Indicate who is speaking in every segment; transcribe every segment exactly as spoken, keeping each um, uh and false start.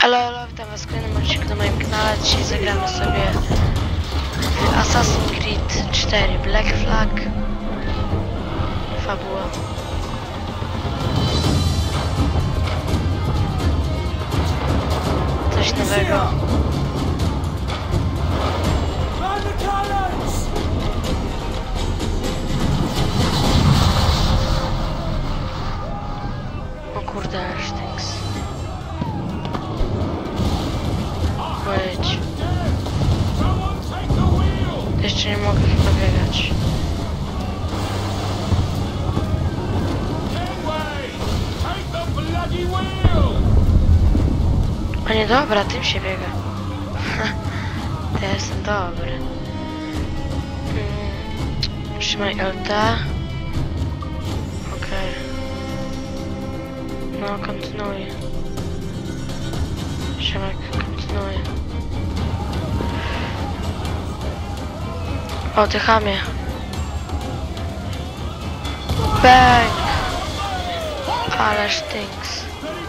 Speaker 1: Elo, elo, witam was w kolejnym odcinku na moim kanale. Dzisiaj zagramy sobie w Assassin's Creed cztery Black Flag. Fabuła. Coś nowego. O kurde, Ashtinks. Chodź. Jeszcze nie mogę chyba biegać. A nie, dobra, tym się biega. To ja jestem dobry. Hmm. Trzymaj L T. Okej. No, kontynuuj. Trzymaj, kontynuuj. O, ty chamie. Bang! Ale Ashtinks.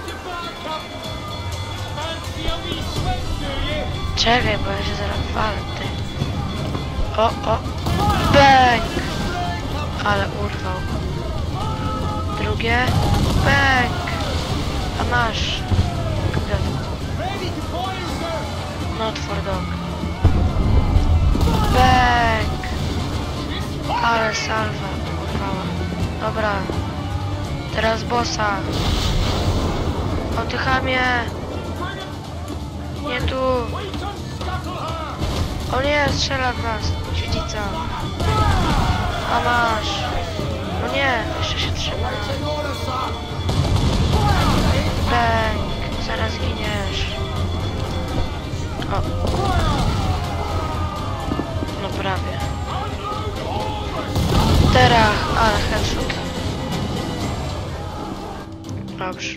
Speaker 1: Czekaj, bo ja się zaraz walę, ty. O, o! Bang! Ale urwał. Drugie. Bang! A masz. Not for dog. Bang! Ale salwa urwała. Dobra. Teraz bossa. O, ty chamie! Nie tu! O nie, strzela w nas! Dziedzica! A masz! O nie, jeszcze się trzyma. Bang! Zaraz giniesz. O! No prawie. Teraz, ale headshot. Dobrze.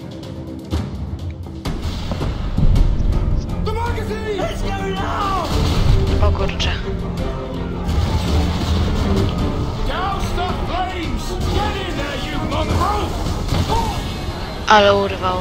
Speaker 1: O kurczę. Ale urwał.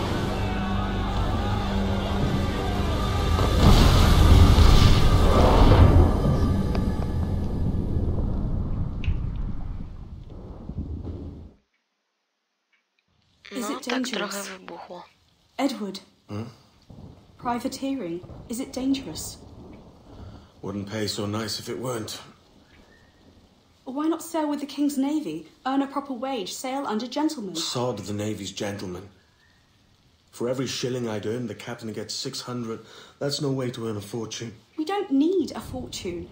Speaker 1: No, tak trochę wybuchło.
Speaker 2: Edward.
Speaker 3: Hmm?
Speaker 2: Privateering. Is it dangerous?
Speaker 3: Wouldn't pay so nice if it weren't.
Speaker 2: Why not sail with the King's Navy? Earn a proper wage, sail under gentlemen.
Speaker 3: Sod the Navy's gentlemen. For every shilling I'd earn, the captain gets six hundred. That's no way to earn a fortune.
Speaker 2: We don't need a fortune.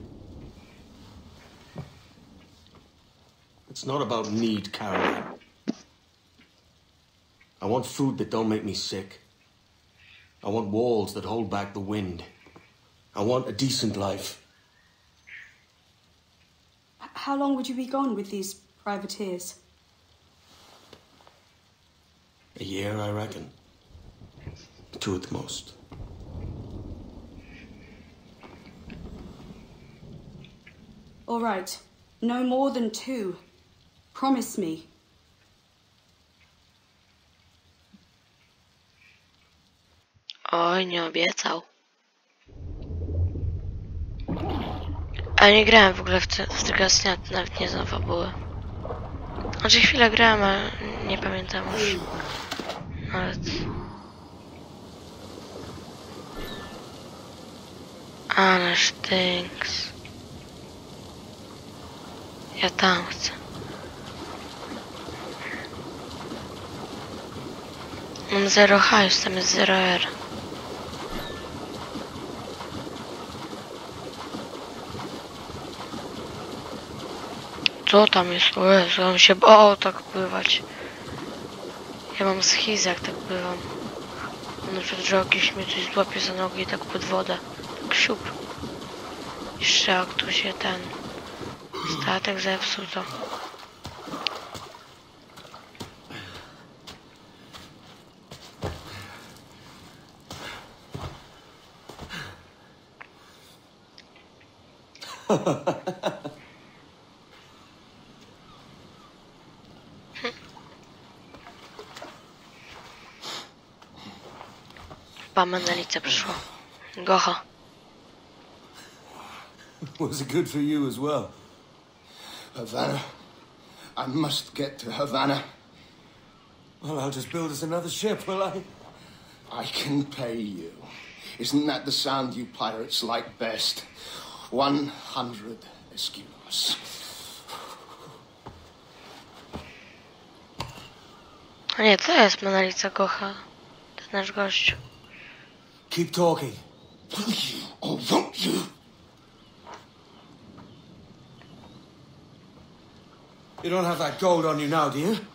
Speaker 3: It's not about need, Caroline. I want food that don't make me sick. I want walls that hold back the wind. I want a decent life.
Speaker 2: H- how long would you be gone with these privateers?
Speaker 3: A year, I reckon. Two at the most.
Speaker 2: All right. No more than two. Promise me.
Speaker 1: Oj, nie obiecał. A nie grałem w ogóle w, te, w tego snia, nawet nie znam fabuły. Znaczy chwilę grałem, ale nie pamiętam już. Nawet... Ale Ashtinks. Ja tam chcę. Mam zero hajs, tam jest zero R. Co tam jest? O Jezu, on się bał tak pływać. Ja mam schiz, jak tak pływam. Na przykład, że jakiś mnie coś złapie za nogi i tak pod wodę. Tak siup. Jeszcze jak tu się ten statek zepsuł, to... Pa, Menelica przyszła. Gocha.
Speaker 3: Was it good for you as well?
Speaker 4: Havana. I must get to Havana.
Speaker 3: Well, I'll just build us another ship, will I?
Speaker 4: I can pay you. Isn't that the sound you pirates like best? One hundred escudos.
Speaker 1: A nie, to jest Menelica Gocha. Ten nasz gościu.
Speaker 3: Keep talking.
Speaker 4: Will you or won't you?
Speaker 3: You don't have that gold on you now, do you?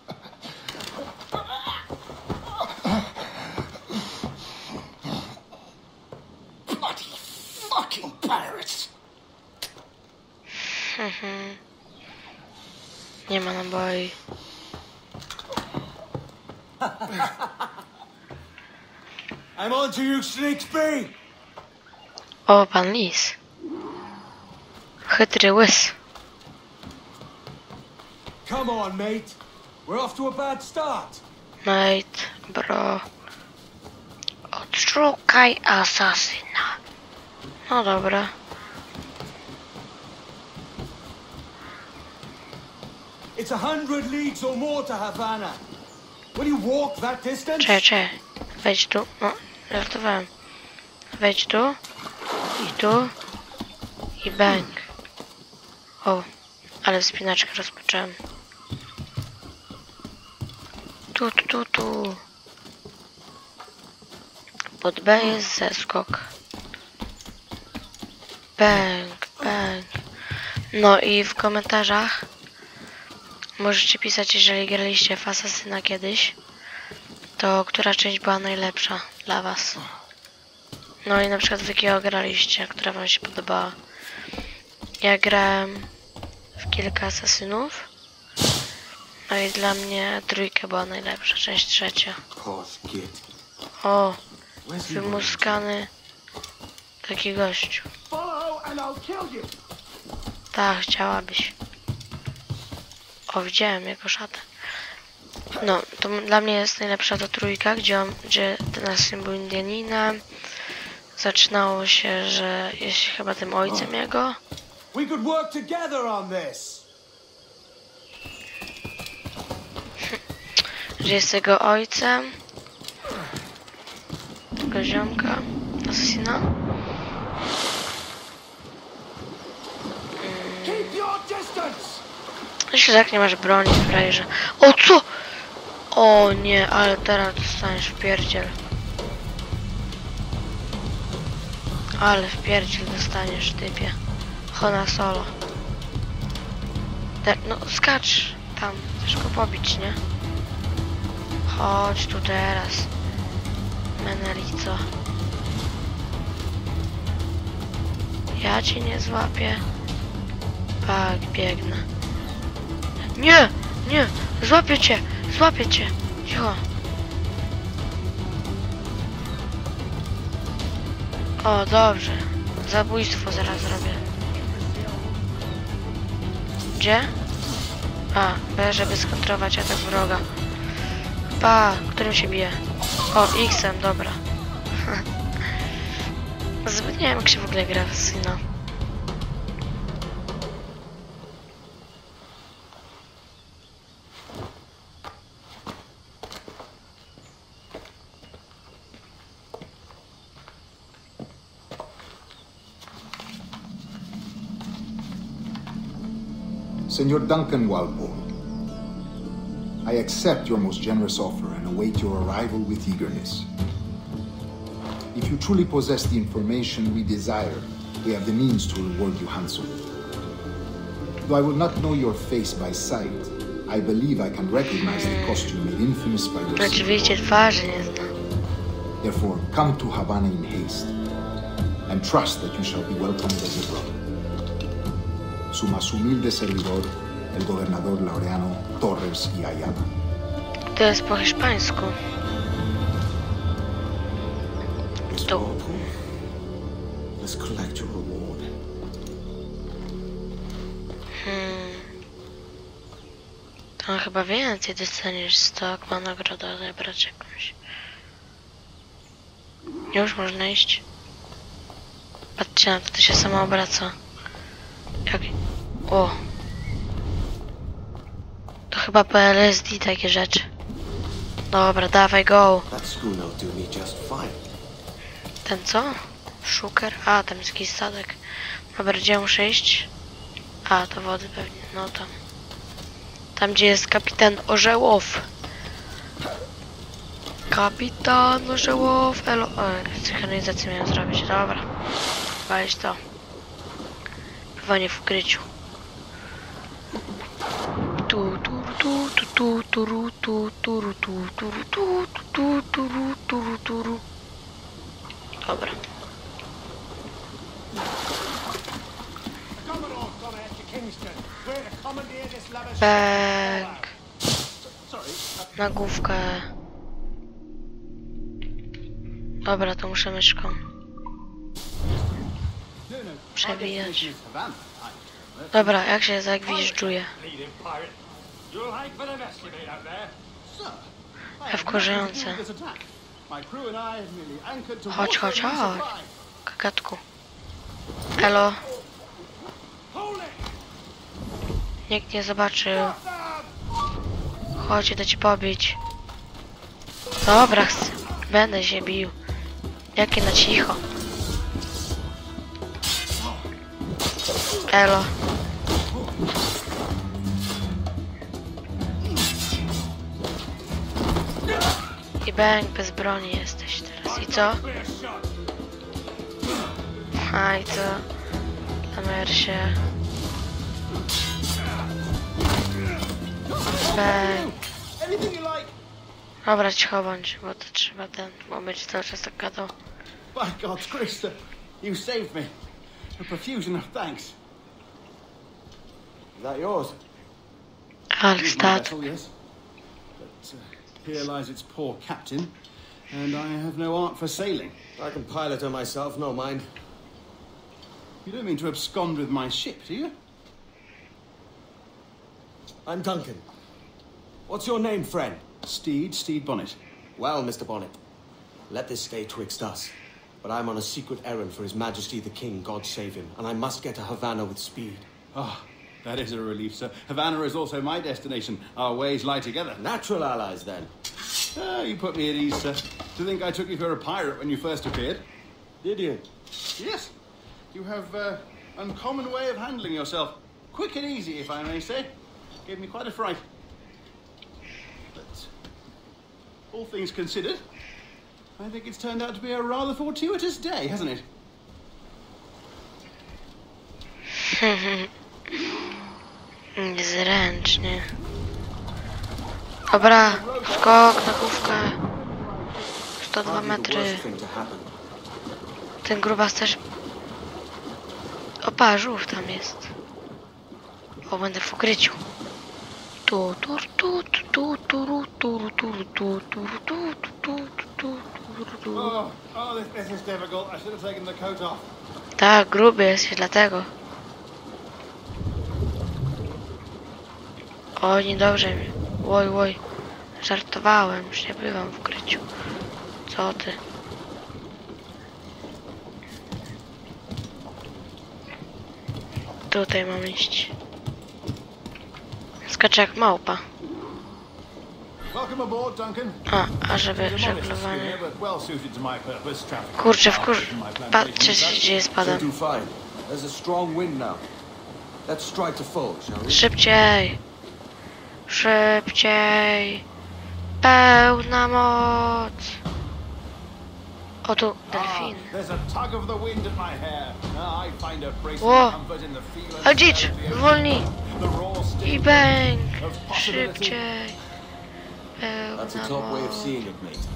Speaker 4: Bloody fucking pirates!
Speaker 1: Nie ma naboi.
Speaker 3: I'm on to you, Slicksby!
Speaker 1: O, pan Lis. Chytry łys.
Speaker 3: Come on, mate. We're off to a bad start.
Speaker 1: Mate, bro. Odszukaj asasyna. No dobra.
Speaker 3: It's a hundred leagues or more to Havana. Will you walk that distance?
Speaker 1: Cze, cze. Wejdź tu. No, żartowałem. Wejdź tu. I tu. I bang. O, ale wspinaczkę rozpocząłem. Tu, tu, tu, tu. Pod B jest zeskok. Bang, bang. No i w komentarzach możecie pisać, jeżeli graliście w Asasyna kiedyś, to która część była najlepsza dla was. No i na przykład w jakiego graliście, która wam się podobała. Ja grałem w kilka Asasynów. No i dla mnie trójka była najlepsza, część trzecia.
Speaker 3: Posh kid.
Speaker 1: O,
Speaker 3: Where's he
Speaker 1: wymuskany taki gościu.
Speaker 4: Follow and I'll kill you!
Speaker 1: Tak, chciałabyś. O, widziałem jego szatę. No, to m- dla mnie jest najlepsza ta trójka, gdzie, on, gdzie ten asyn był Indianinem. Zaczynało się, że jest chyba tym ojcem jego.
Speaker 3: We could work together on this.
Speaker 1: Że jest jego ojcem. Tego ziomka. Asasyna.
Speaker 4: Keep your distance!
Speaker 1: Jeśli tak nie masz broni, frajerze. O, co? O nie, ale teraz dostaniesz w pierdziel. Ale w pierdziel dostaniesz, typie. Hona solo. Te, no, skacz tam. Chcesz go pobić, nie? Chodź tu teraz. Menelico. Ja cię nie złapię. Tak, biegnę. Nie, nie, złapię cię, złapię cię. Cicho. O, dobrze. Zabójstwo zaraz zrobię. Gdzie? A, B, żeby skontrować atak wroga. Pa, którym się bije? O, X-em, dobra. Zbyt nie wiem, jak się w ogóle gra w syna.
Speaker 5: Senor Duncan Walpole, I accept your most generous offer and await your arrival with eagerness. If you truly possess the information we desire, we have the means to reward you handsomely. Though I will not know your face by sight, I believe I can recognize the costume made infamous by your
Speaker 1: Oczywiście
Speaker 5: senior.
Speaker 1: twarzy nie znam.
Speaker 5: Therefore, come to Havana in haste, and trust that you shall be welcomed as a brother. Su más humilde servidor, el gobernador Laureano Torres y Ayala.
Speaker 1: To jest po hiszpańsku.
Speaker 3: Mister
Speaker 1: To-
Speaker 3: Walpole, let's collect your reward.
Speaker 1: Hmm. To chyba więcej dostaniesz sto, jak ma nagrodę odebrać jakąś. Już można iść. Patrzcie na to, to się samo obraca. Jak... O! To chyba P L S D takie rzeczy. Dobra, dawaj go.
Speaker 3: That schooner will do me just fine.
Speaker 1: Ten co? Szuker? A, tam jest jakiś statek. Dobra, gdzie muszę iść? A, to wody pewnie. No tam. Tam, gdzie jest kapitan Orzełow. Kapitan Orzełow. Elo... O, synchronizację miałem zrobić. Dobra. Walić to. Pływanie w ukryciu. Tu, tu, tu, tu, tu, tu, tu, tu, tu, tu, tu, tu, tu, tu, tu, tu. Dobra. Bang. Na główkę. Dobra, to muszę myszką przebijać. Dobra, jak się zagwiżdżuje? Wkurzające. Chodź, chodź, chodź. Kakatku. Elo. Nikt nie zobaczył. Chodź, idę cię pobić. Dobra, chcę. Będę się bił. Jakie na cicho. Elo. I bang, bez broni jesteś teraz. I co? A i co? Lamersie. Bang. Dobra, cicho bądź, bo to trzeba ten, bo będzie cały czas tak gadał.
Speaker 6: By God's grace, sir, you saved me. A profusion of thanks.
Speaker 3: Is that yours?
Speaker 1: Ale
Speaker 6: Here's my
Speaker 1: stat.
Speaker 6: vessel, yes. But uh, here lies its poor captain, and I have no art for sailing.
Speaker 3: I can pilot her myself, no mind.
Speaker 6: You don't mean to abscond with my ship, do you?
Speaker 3: I'm Duncan. What's your name, friend?
Speaker 6: Steed, Steed Bonnet.
Speaker 3: Well, Mister Bonnet, let this stay twixt us. But I'm on a secret errand for His Majesty the King, God save him, and I must get to Havana with speed.
Speaker 6: Ah, that is a relief, sir. Havana is also my destination. Our ways lie together.
Speaker 3: Natural allies, then.
Speaker 6: Ah, you put me at ease, sir. To think I took you for a pirate when you first appeared.
Speaker 3: Did you?
Speaker 6: Yes. You have uh, an uncommon way of handling yourself. Quick and easy, if I may say. Gave me quite a fright. But all things considered, I think it's turned out to be a rather fortuitous day, hasn't it?
Speaker 1: Niezręcznie. Dobra, skok na główkę. sto dwa
Speaker 3: Hardly the
Speaker 1: metry.
Speaker 3: worst thing to happen.
Speaker 1: Ten grubas też... Opa, żółw tam jest. O, będę w ukryciu. Tu, tu, tu, tu, tu, tu, tu, tu, tu, tu, tu, tu, tu, tu.
Speaker 6: Oh, oh, this, this is difficult. I should have taken the coat off.
Speaker 1: Tak, gruby jest, dlatego. O, niedobrze mi. Oj, oj. Żartowałem, już nie bywam w ukryciu. Co ty? Tutaj mam iść. Skaczę jak małpa.
Speaker 6: Welcome aboard, Duncan.
Speaker 1: A, a żeby
Speaker 6: You're a modest
Speaker 1: żeglowanie.
Speaker 6: schooner, but well suited to my purpose, traffic.
Speaker 1: Kurczę, wkur... Patrzcie, się dzieje z padem.
Speaker 3: Do fine. There's a strong wind now. Let's strike to full, shall we?
Speaker 1: Szybciej! Szybciej! Pełna moc! O tu, delfin.
Speaker 6: Ah, there's a tug of the wind at my hair. Ah, I find a bracing
Speaker 1: Whoa.
Speaker 6: comfort in the feel and
Speaker 1: Chodzić!
Speaker 6: smell of the ocean.
Speaker 1: Wolniej!
Speaker 6: The raw sting
Speaker 1: I bang!
Speaker 6: of possibility.
Speaker 1: Szybciej!
Speaker 3: That's a
Speaker 1: Pełna
Speaker 3: top way of
Speaker 1: moc.
Speaker 3: seeing it, mate.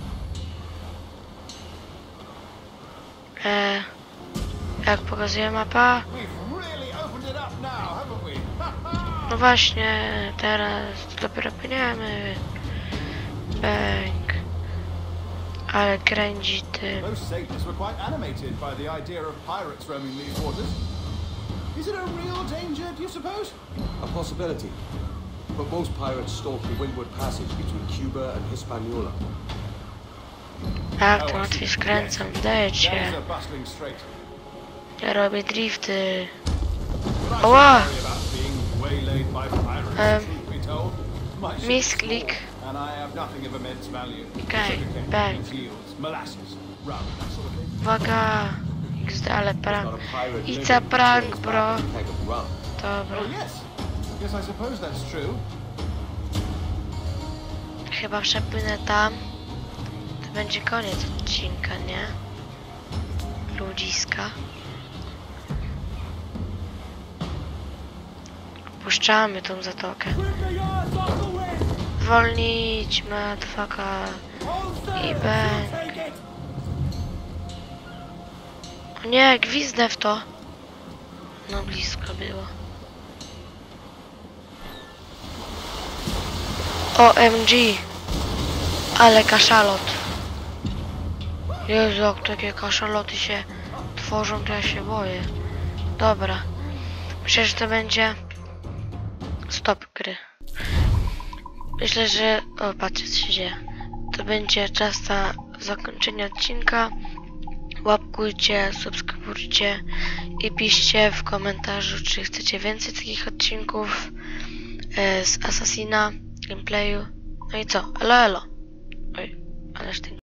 Speaker 1: E, jak pokazuje mapa?
Speaker 6: We've really opened it up now, haven't we? Ha, ha.
Speaker 1: No właśnie, teraz dopiero płyniemy. Bang. Ale kręci tym.
Speaker 6: Those sailors were quite animated by the idea of pirates roaming these waters. Is it a real danger, do you suppose?
Speaker 3: A possibility. But most pirates stalk the windward passage between Cuba and Hispaniola.
Speaker 1: Tak, to łatwiej skręcam,
Speaker 6: That
Speaker 1: dajcie.
Speaker 6: is a bustling strait.
Speaker 1: Ja robię drifty.
Speaker 6: But I
Speaker 1: Oła!
Speaker 6: should worry about being waylaid by pirates,
Speaker 1: Um,
Speaker 6: truth be told. My ship is
Speaker 1: Misklik.
Speaker 6: small, and I have nothing of immense value.
Speaker 1: Okej,
Speaker 6: Sugarcane,
Speaker 1: bang.
Speaker 6: its yields, molasses, rum, that sort of thing.
Speaker 1: Uwaga! X D, ale
Speaker 3: Not
Speaker 1: prank.
Speaker 3: a pirate
Speaker 1: It's
Speaker 3: living
Speaker 1: a
Speaker 3: who
Speaker 1: prank,
Speaker 3: turns
Speaker 1: bro.
Speaker 3: back a keg of rum.
Speaker 1: Dobra.
Speaker 6: Oh yes, yes, I suppose that's true.
Speaker 1: Chyba przepłynę tam. To będzie koniec odcinka, nie? Ludziska. Puszczamy tą zatokę. Zwolnić, motherfucker. I bang. O nie, gwizdnę w to. No blisko było. O M G. Ale kaszalot. Jezu, jak takie kaszaloty się tworzą, to ja się boję. Dobra. Myślę, że to będzie stop gry. Myślę, że... O, patrzcie, co się dzieje. To będzie czas na zakończenie odcinka. Łapkujcie, subskrybujcie i piszcie w komentarzu, czy chcecie więcej takich odcinków e, z Assassina, gameplayu. No i co? Elo, elo. Oj, ależ ten